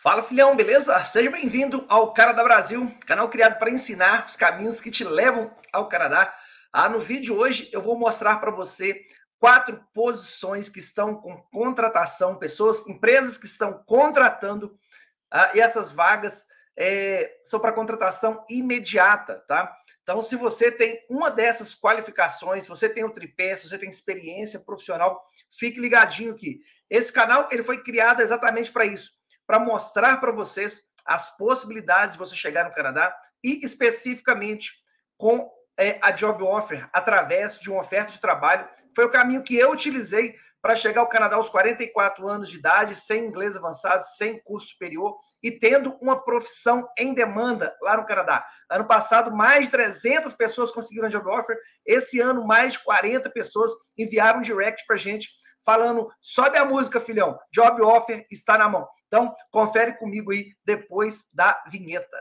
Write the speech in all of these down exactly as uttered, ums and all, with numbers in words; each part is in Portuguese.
Fala, filhão, beleza? Seja bem-vindo ao Canadá Brasil, canal criado para ensinar os caminhos que te levam ao Canadá. Ah, no vídeo de hoje eu vou mostrar para você quatro posições que estão com contratação, pessoas, empresas que estão contratando, ah, e essas vagas é, são para contratação imediata, tá? Então, se você tem uma dessas qualificações, se você tem o tripé, se você tem experiência profissional, fique ligadinho aqui. Esse canal ele foi criado exatamente para isso, para mostrar para vocês as possibilidades de você chegar no Canadá e especificamente com é, a Job Offer, através de uma oferta de trabalho. Foi o caminho que eu utilizei para chegar ao Canadá aos quarenta e quatro anos de idade, sem inglês avançado, sem curso superior e tendo uma profissão em demanda lá no Canadá. Ano passado, mais de trezentas pessoas conseguiram a Job Offer. Esse ano, mais de quarenta pessoas enviaram um direct para a gente falando: sobe a música, filhão, Job Offer está na mão. Então, confere comigo aí depois da vinheta.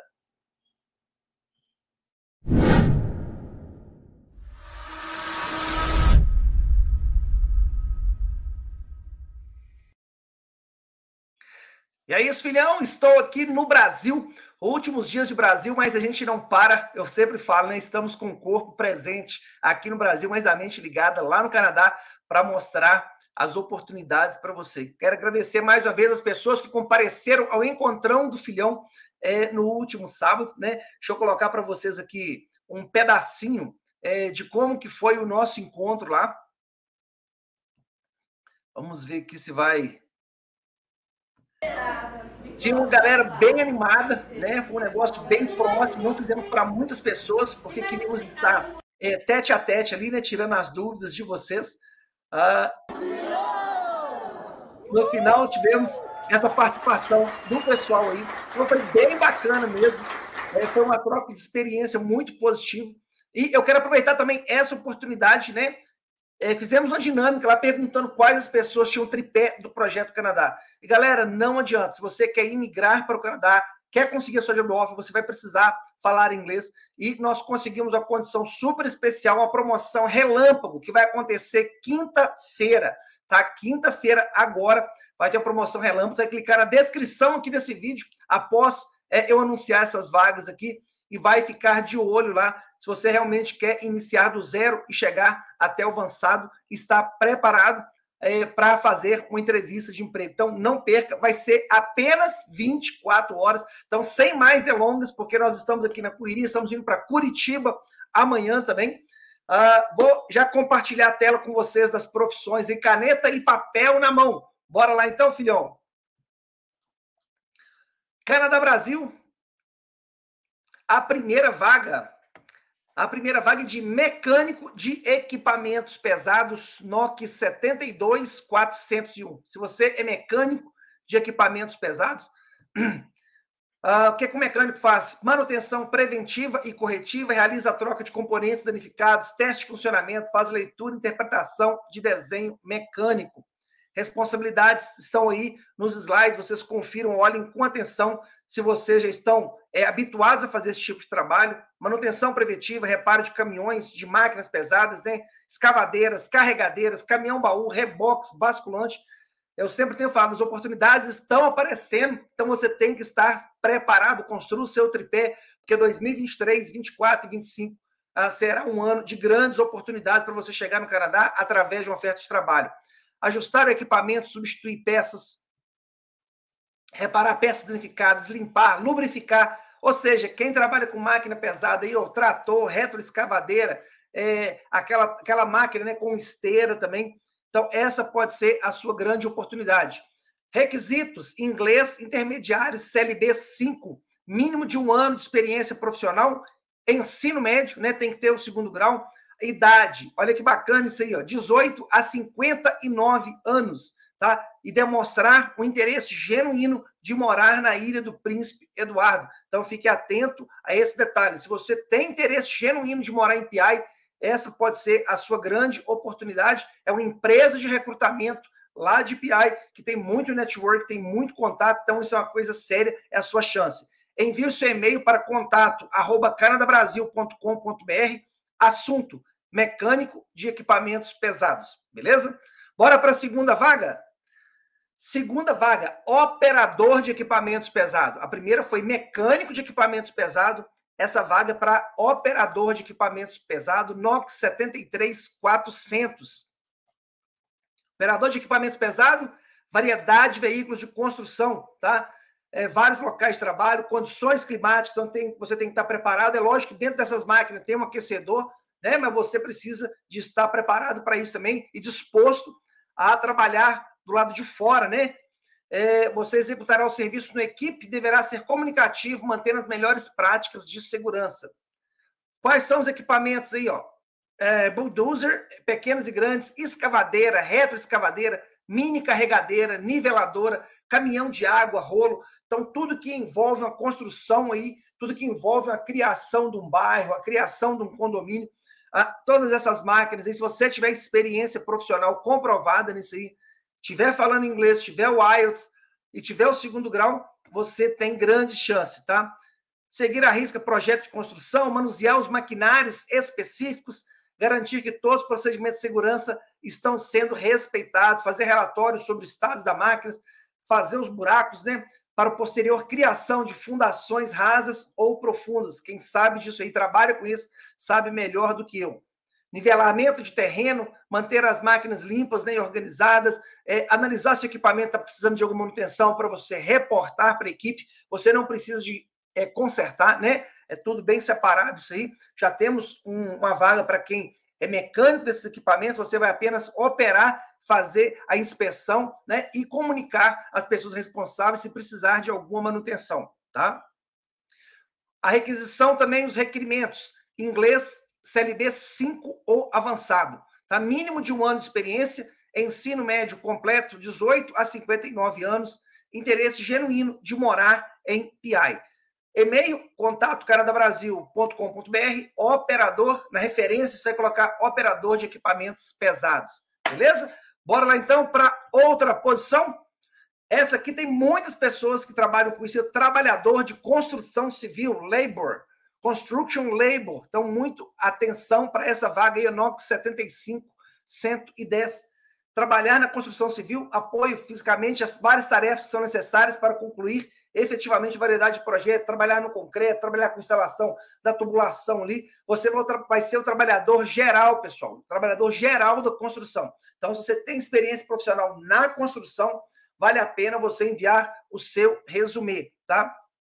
E é isso, filhão, estou aqui no Brasil, últimos dias de Brasil, mas a gente não para, eu sempre falo, né? Estamos com o corpo presente aqui no Brasil, mas a mente ligada lá no Canadá para mostrar as oportunidades para você. Quero agradecer mais uma vez as pessoas que compareceram ao encontrão do filhão é, no último sábado, né? Deixa eu colocar para vocês aqui um pedacinho é, de como que foi o nosso encontro lá. Vamos ver aqui se vai... Tinha uma galera bem animada, né? Foi um negócio bem próximo, não fizemos para muitas pessoas, porque queríamos estar é, tete a tete ali, né? Tirando as dúvidas de vocês. Ah, no final tivemos essa participação do pessoal aí. Então foi bem bacana mesmo. É, foi uma troca de experiência muito positiva. E eu quero aproveitar também essa oportunidade, né? É, fizemos uma dinâmica lá perguntando quais as pessoas tinham o tripé do Projeto Canadá. E, galera, não adianta. Se você quer imigrar para o Canadá, quer conseguir a sua Job Offer, você vai precisar falar inglês. E nós conseguimos uma condição super especial, uma promoção relâmpago, que vai acontecer quinta-feira, tá? Quinta-feira, agora, vai ter uma promoção relâmpago. Você vai clicar na descrição aqui desse vídeo, após é, eu anunciar essas vagas aqui, e vai ficar de olho lá. Se você realmente quer iniciar do zero e chegar até o avançado, está preparado é, para fazer uma entrevista de emprego. Então, não perca, vai ser apenas vinte e quatro horas. Então, sem mais delongas, porque nós estamos aqui na correria, estamos indo para Curitiba amanhã também. Uh, vou já compartilhar a tela com vocês das profissões em caneta e papel na mão. Bora lá então, filhão. Canadá Brasil. A primeira vaga, a primeira vaga de mecânico de equipamentos pesados N O C setenta e dois mil quatrocentos e um. Se você é mecânico de equipamentos pesados, uh, o que, que o mecânico faz? Manutenção preventiva e corretiva, realiza a troca de componentes danificados, teste de funcionamento, faz leitura e interpretação de desenho mecânico. Responsabilidades estão aí nos slides, vocês confiram, olhem com atenção se vocês já estão é, habituados a fazer esse tipo de trabalho. Manutenção preventiva, reparo de caminhões, de máquinas pesadas, né? Escavadeiras, carregadeiras, caminhão-baú, reboques, basculante. Eu sempre tenho falado, as oportunidades estão aparecendo, então você tem que estar preparado, construa o seu tripé, porque dois mil e vinte e três, vinte e quatro e vinte e cinco ah, será um ano de grandes oportunidades para você chegar no Canadá através de uma oferta de trabalho. Ajustar o equipamento, substituir peças, reparar peças danificadas, limpar, lubrificar. Ou seja, quem trabalha com máquina pesada, aí, ó, trator, retroescavadeira, é, aquela, aquela máquina, né, com esteira também. Então, essa pode ser a sua grande oportunidade. Requisitos: inglês intermediário, C L B cinco, mínimo de um ano de experiência profissional, ensino médio, né, tem que ter o segundo grau. Idade, olha que bacana isso aí, ó, dezoito a cinquenta e nove anos, tá? E demonstrar um interesse genuíno de morar na Ilha do Príncipe Eduardo. Então, fique atento a esse detalhe. Se você tem interesse genuíno de morar em P I, essa pode ser a sua grande oportunidade. É uma empresa de recrutamento lá de P I, que tem muito network, tem muito contato, então isso é uma coisa séria, é a sua chance. Envie o seu e-mail para contato arroba canadabrasil ponto com ponto br, assunto mecânico de equipamentos pesados, beleza? Bora para a segunda vaga? Segunda vaga, operador de equipamentos pesados. A primeira foi mecânico de equipamentos pesados. Essa vaga é para operador de equipamentos pesados, N O C setenta e três mil e quatrocentos. Operador de equipamentos pesados, variedade de veículos de construção, tá? É, vários locais de trabalho, condições climáticas, então tem, você tem que estar preparado. É lógico que dentro dessas máquinas tem um aquecedor, né? Mas você precisa de estar preparado para isso também e disposto a trabalhar do lado de fora, né? É, você executará o serviço na equipe, deverá ser comunicativo, mantendo as melhores práticas de segurança. Quais são os equipamentos aí, ó? É, bulldozer, pequenas e grandes, escavadeira, retroescavadeira, mini carregadeira, niveladora, caminhão de água, rolo. Então, tudo que envolve uma construção aí, tudo que envolve a criação de um bairro, a criação de um condomínio, a, todas essas máquinas aí, se você tiver experiência profissional comprovada nisso aí, tiver falando inglês, tiver o I E L T S e tiver o segundo grau, você tem grande chance, tá? Seguir à risca projeto de construção, manusear os maquinários específicos, garantir que todos os procedimentos de segurança estão sendo respeitados, fazer relatórios sobre o estado da máquina, fazer os buracos, né? Para a posterior criação de fundações rasas ou profundas. Quem sabe disso aí, trabalha com isso, sabe melhor do que eu. Nivelamento de terreno, manter as máquinas limpas, né, e organizadas, é, analisar se o equipamento está precisando de alguma manutenção para você reportar para a equipe. Você não precisa de é, consertar, né? É tudo bem separado isso aí. Já temos um, uma vaga para quem é mecânico desses equipamentos, você vai apenas operar, fazer a inspeção, né, e comunicar as pessoas responsáveis se precisar de alguma manutenção, tá? A requisição também, os requerimentos. Inglês C L B cinco ou avançado, tá? Mínimo de um ano de experiência, ensino médio completo, dezoito a cinquenta e nove anos, interesse genuíno de morar em P I. E-mail, contato canadabrasil ponto com ponto br, operador, na referência você vai colocar operador de equipamentos pesados, beleza? Bora lá então para outra posição. Essa aqui tem muitas pessoas que trabalham com isso, trabalhador de construção civil, labor, construction labor. Então, muito atenção para essa vaga aí, N O C setenta e cinco mil cento e dez. Trabalhar na construção civil, apoio fisicamente as várias tarefas que são necessárias para concluir efetivamente variedade de projetos, trabalhar no concreto, trabalhar com instalação da tubulação ali. Você vai ser o trabalhador geral, pessoal, o trabalhador geral da construção. Então, se você tem experiência profissional na construção, vale a pena você enviar o seu resumê, tá?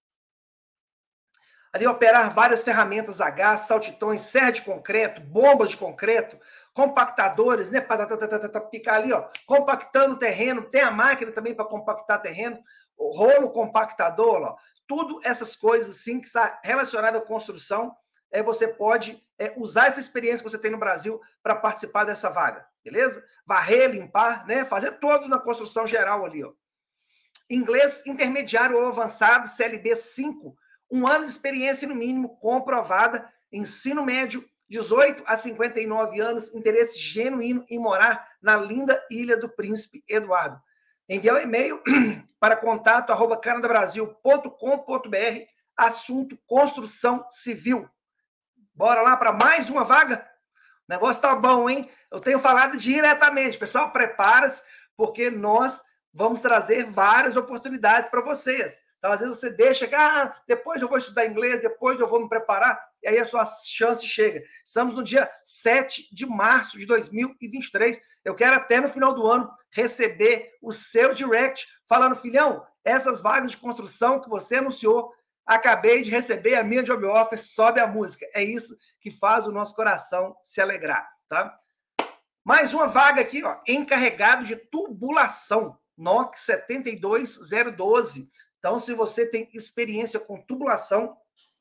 Ali, operar várias ferramentas a gás, saltitões, serra de concreto, bombas de concreto, compactadores, né? Para ficar ali, ó, compactando o terreno. Tem a máquina também para compactar terreno, o rolo compactador, ó. Tudo essas coisas, assim, que está relacionada à construção, é, você pode é, usar essa experiência que você tem no Brasil para participar dessa vaga, beleza? Varrer, limpar, né? Fazer todo na construção geral ali, ó. Inglês intermediário ou avançado, C L B cinco, um ano de experiência no mínimo comprovada, ensino médio, dezoito a cinquenta e nove anos, interesse genuíno em morar na linda Ilha do Príncipe Eduardo. Enviar o um e-mail para contato arroba canadabrasil ponto com ponto br, assunto construção civil. Bora lá para mais uma vaga? O negócio tá bom, hein? Eu tenho falado diretamente. Pessoal, prepara-se, porque nós vamos trazer várias oportunidades para vocês. Então, às vezes você deixa que, ah, depois eu vou estudar inglês, depois eu vou me preparar, e aí a sua chance chega. Estamos no dia sete de março de dois mil e vinte e três. Eu quero até no final do ano receber o seu direct falando, filhão, essas vagas de construção que você anunciou, acabei de receber a minha job offer, sobe a música. É isso que faz o nosso coração se alegrar, tá? Mais uma vaga aqui, ó, encarregado de tubulação, N O C setenta e dois mil doze. Então, se você tem experiência com tubulação,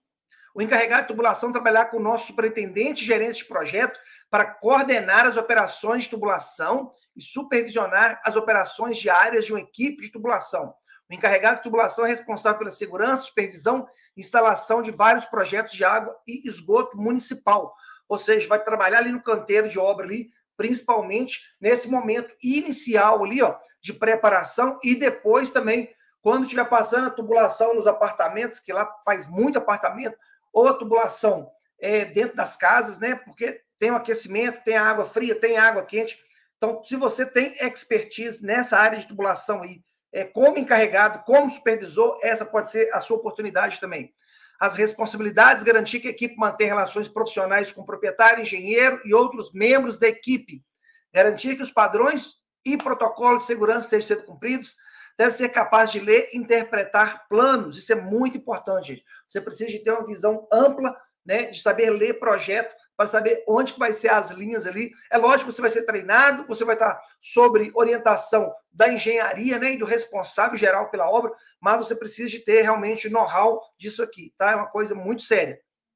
o encarregado de tubulação trabalhar com o nosso superintendente gerente de projeto para coordenar as operações de tubulação e supervisionar as operações diárias de uma equipe de tubulação. O encarregado de tubulação é responsável pela segurança, supervisão e instalação de vários projetos de água e esgoto municipal. Ou seja, vai trabalhar ali no canteiro de obra ali, principalmente nesse momento inicial ali, ó, de preparação, e depois também, quando estiver passando a tubulação nos apartamentos, que lá faz muito apartamento, ou a tubulação é, dentro das casas, né? Porque tem o aquecimento, tem a água fria, tem a água quente. Então, se você tem expertise nessa área de tubulação aí, é, como encarregado, como supervisor, essa pode ser a sua oportunidade também. As responsabilidades, garantir que a equipe mantenha relações profissionais com o proprietário, engenheiro e outros membros da equipe. Garantir que os padrões e protocolos de segurança estejam sendo cumpridos. Deve ser capaz de ler e interpretar planos. Isso é muito importante, gente. Você precisa de ter uma visão ampla, né, de saber ler projeto, para saber onde que vai ser as linhas ali. É lógico que você vai ser treinado, você vai estar sobre orientação da engenharia, né, e do responsável geral pela obra, mas você precisa de ter realmente know-how disso aqui, tá? É uma coisa muito séria.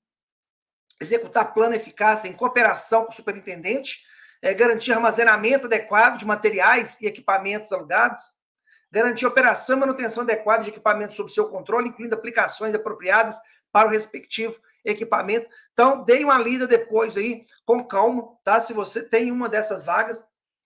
Executar plano eficaz em cooperação com o superintendente, é, garantir armazenamento adequado de materiais e equipamentos alugados, garantir operação e manutenção adequada de equipamentos sob seu controle, incluindo aplicações apropriadas para o respectivo equipamento. Então, dê uma lida depois aí, com calma, tá? Se você tem uma dessas vagas.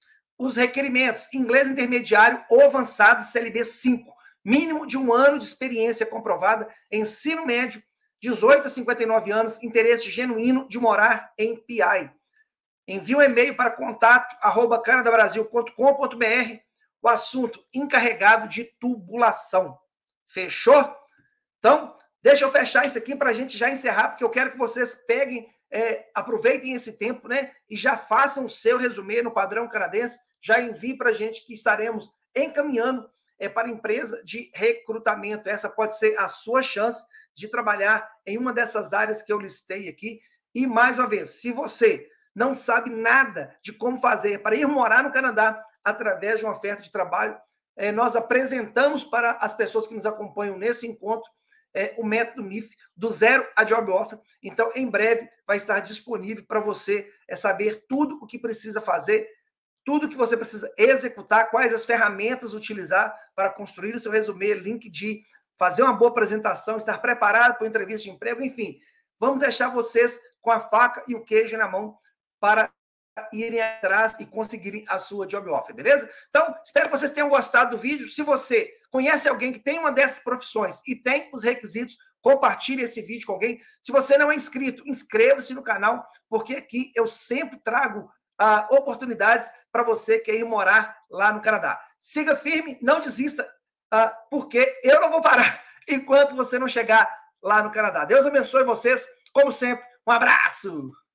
Os requerimentos: inglês intermediário ou avançado, C L B cinco, mínimo de um ano de experiência comprovada, ensino médio, dezoito a cinquenta e nove anos, interesse genuíno de morar em P I. Envie um e-mail para contato arroba canadabrasil ponto com ponto br, o assunto encarregado de tubulação. Fechou? Então, deixa eu fechar isso aqui para a gente já encerrar, porque eu quero que vocês peguem, é, aproveitem esse tempo, né? E já façam o seu resumê no padrão canadense, já envie para a gente que estaremos encaminhando é, para a empresa de recrutamento. Essa pode ser a sua chance de trabalhar em uma dessas áreas que eu listei aqui. E, mais uma vez, se você não sabe nada de como fazer para ir morar no Canadá através de uma oferta de trabalho, é, nós apresentamos para as pessoas que nos acompanham nesse encontro É, o método M I F, do zero a job offer. Então, em breve, vai estar disponível para você é, saber tudo o que precisa fazer, tudo o que você precisa executar, quais as ferramentas utilizar para construir o seu resumê, link de fazer uma boa apresentação, estar preparado para uma entrevista de emprego, enfim. Vamos deixar vocês com a faca e o queijo na mão para irem atrás e conseguirem a sua job offer, beleza? Então, espero que vocês tenham gostado do vídeo. Se você conhece alguém que tem uma dessas profissões e tem os requisitos, compartilhe esse vídeo com alguém. Se você não é inscrito, inscreva-se no canal, porque aqui eu sempre trago ah, oportunidades para você que ir morar lá no Canadá. Siga firme, não desista, ah, porque eu não vou parar enquanto você não chegar lá no Canadá. Deus abençoe vocês, como sempre. Um abraço!